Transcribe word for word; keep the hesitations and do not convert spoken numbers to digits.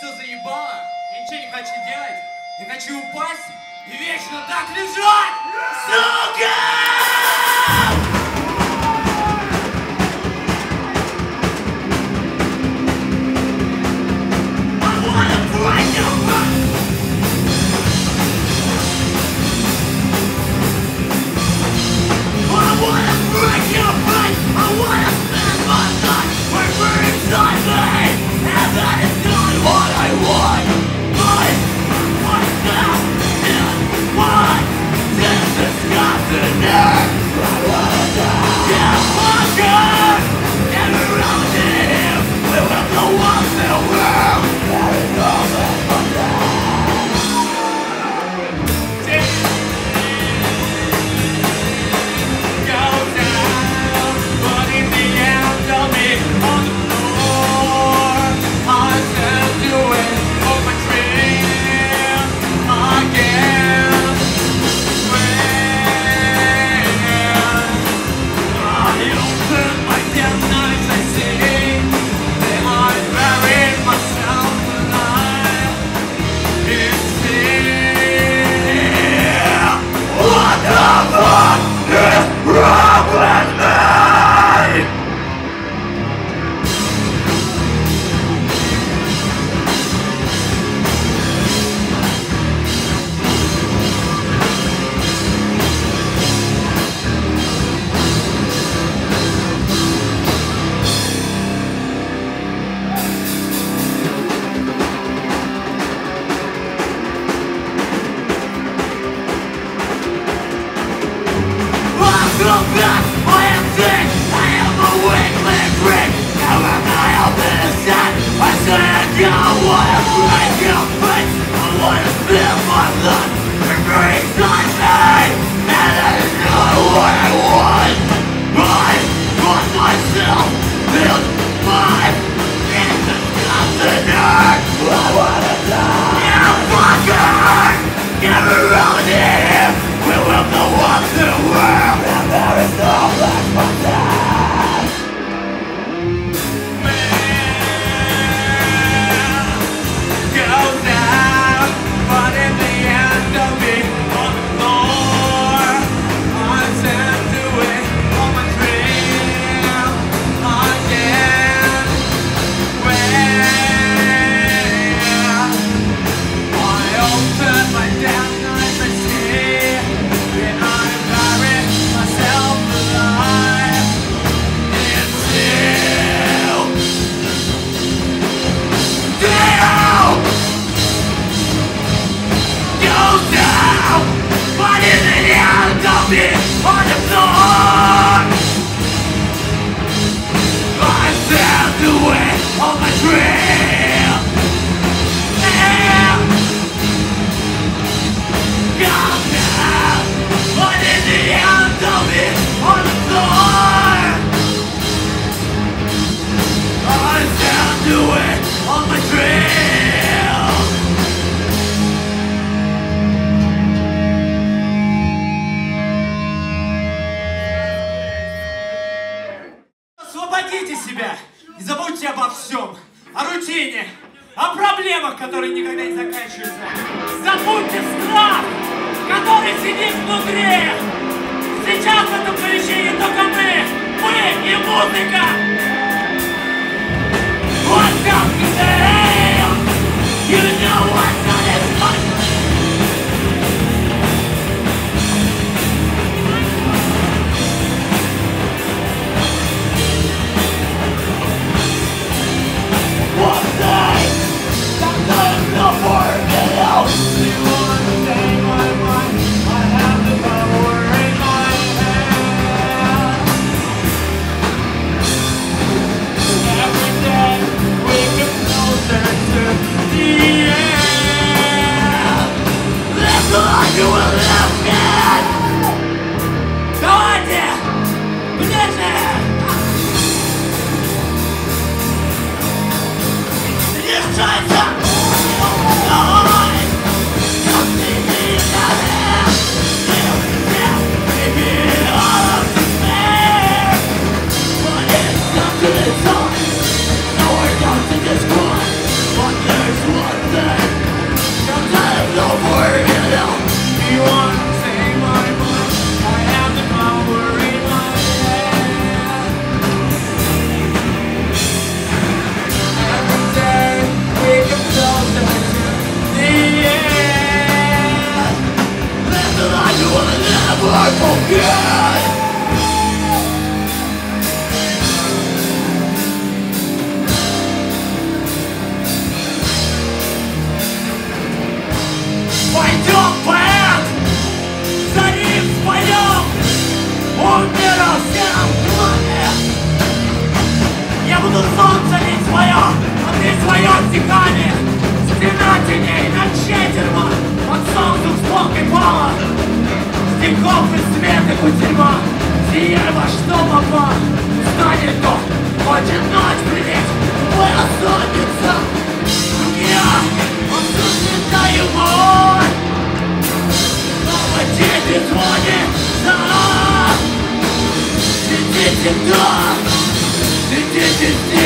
все заебало. Я ничего не хочу делать. Я хочу упасть и вечно так лежать, сука! Освободите себя и забудьте обо всем. О рутине, о проблемах, которые никогда не заканчиваются. Забудьте страх, который сидит внутри. Сейчас в этом помещении только мы, мы и музыка. What's up today? You know what's on his mind. Every day we can стихами, стена теней над четверо, под солнцем с полкой пала, стихов и света кутерьма, сие во что попал, станет то, хочет ночь привить, моя сонница, я отсутствую мой, снова дети звонит, да, сидите там, сидите здесь.